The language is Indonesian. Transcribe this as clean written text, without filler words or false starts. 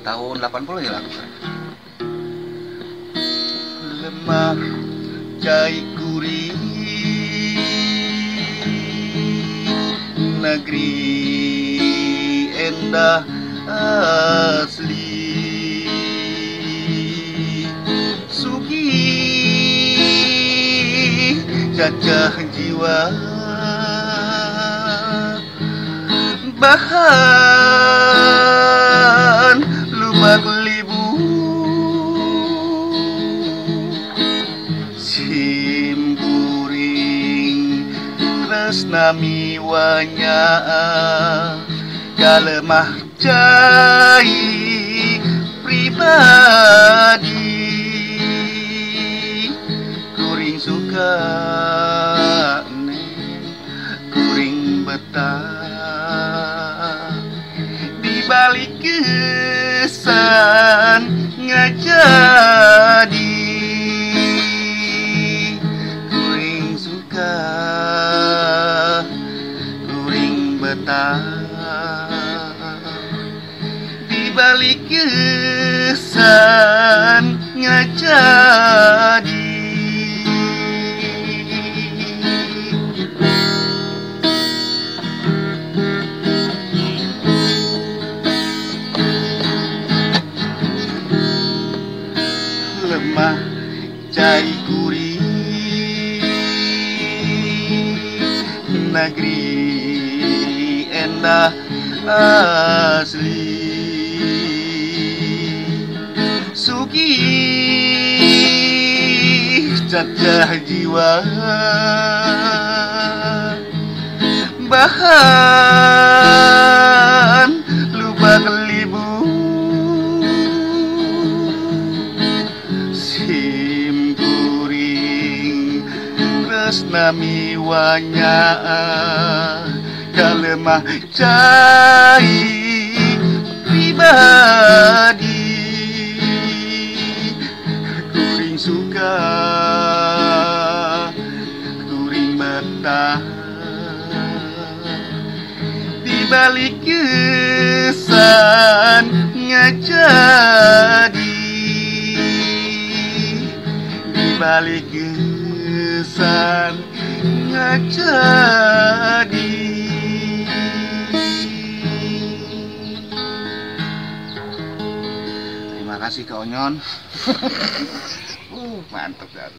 tahun 80 ya lagu. Lemah cai kuri negeri endah asli sugih cacah jiwa bahan lumak libu simburing tresnami wanya kalemah cai pribadi kuring suka kuring betah dibalik kesan ngajadi kuring suka kuring betah dibalik kesan ngajadi. Lemah cai kuri negeri endah asli sugih cacah jiwa bahan lubak libu simkuring tresnami wanya kalemah cai pribadi kuring suka kuring betah dibalik kesan ngajadi dibalik kesan ngajadi. Terima kasih Kak Onyon. Mantap kan.